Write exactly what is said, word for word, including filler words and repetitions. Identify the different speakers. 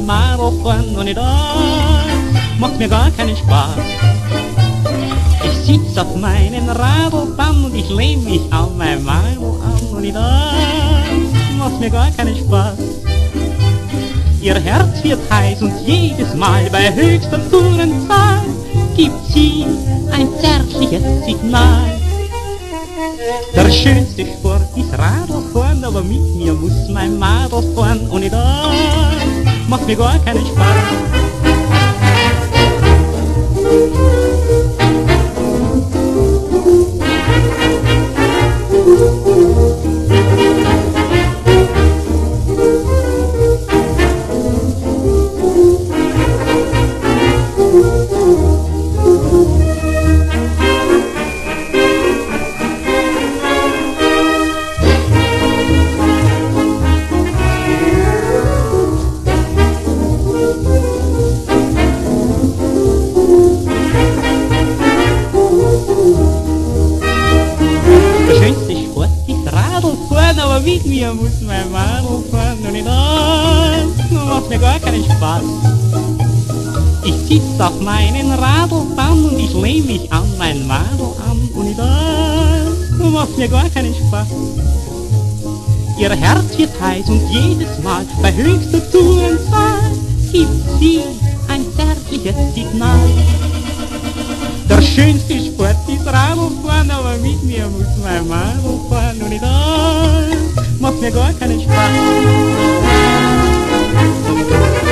Speaker 1: mein Madel fahren und das macht mir gar keinen Spaß. Ich sitz auf meinem Radelbahn und ich lehn mich an mein Madel an und das macht mir gar keinen Spaß. Ihr Herz wird heiß und jedes Mal bei höchster Tourenzahl gibt sie ein zärtliches Signal. Der schönste Sport ist Radelfahren, aber mit mir muss mein Madel fahren. Ohne das macht mir gar keinen Spaß. Mit mir muss mein Madel fahren und das macht mir gar keinen Spaß. Ich sitz auf meinen Radelbahn und ich lehn mich an mein Madel an und das macht mir gar keinen Spaß. Ihr Herz wird heiß und jedes Mal bei höchster Tourenzahl gibt sie ein zärtliches Signal. Der schönste Sport ist Radelfahren, aber mit mir muss mein Madel fahren und das macht mir gar keinen Spaß.